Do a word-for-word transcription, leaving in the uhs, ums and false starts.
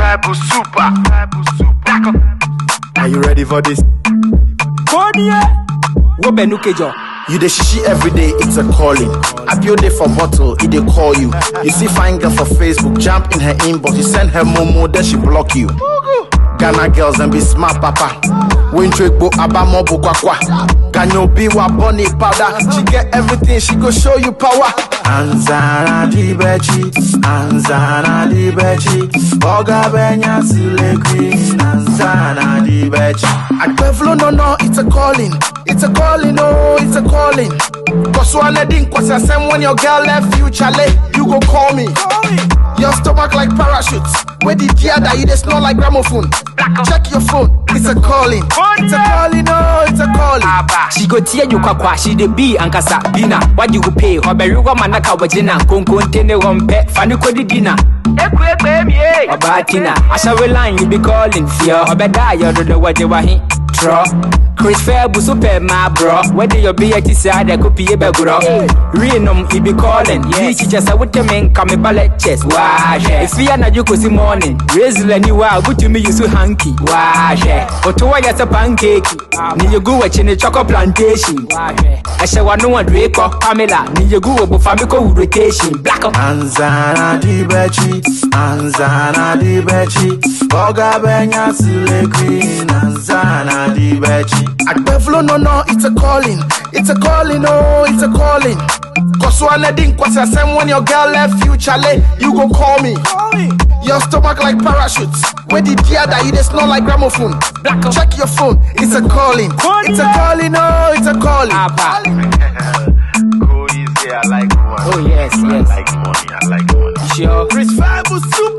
Bible super. Are you ready for this? You the shishi every day, it's a calling. I build it for bottle, it they call you. You see fine girl for Facebook, jump in her inbox. You send her momo, then she block you. Ghana girls and be smart, papa. When trick bo abamo bo kwa kwa. Ganyo be wa bunny powder. She get everything, she go show you power. Anzana di bechi, Anzana di bechi. Oga benya sile queen, Anzana di bechi. Agbevlo no no, it's a calling. It's a calling, oh, it's a calling. Cause one didn't cause the same when your girl left you, Charlie. You go call me. Your stomach like parachutes. Where the gear that you smell like gramophone. Check your phone, it's a calling. It's a calling, oh, it's a calling. She go tear you kwa she the be ankasa dinner. What you go pay? Hoberu wa manaka wajina. Konko ntene wampe fani kodi dinner. Ekwe ekwe miye. Obatina, ashawe line you be calling. Fear obeda yodo waje wahi. Draw. Chris Fairbu super my bro. Whether you be at his side, I could be a beguro. Renum, he be calling. Yes, just a would men come a ballet chest. Wash. If we are not you could see morning. Raise the new wow, good to me, you so hanky. Wash. But to why as a pancake. Need you go watching a chocolate plantation. I shall want no one drape or Pamela. Need you go over Famico rotation. Black up. Anzana di bechi, Anzana di bechi. Oga benya sile queen, Anzana di bechi. Agbevlo no no, it's a calling. It's a calling, oh, it's a calling. Cause one didn't cause the same when your girl left you, Charlie. You go call me. Your stomach like parachutes. Where the gear that you they smell like gramophone. Check your phone, it's a calling. It's a calling, oh, it's a calling. Go easy, I like money. Oh yes, yes. I like money, I like money. Sure. Chris Fairbu super.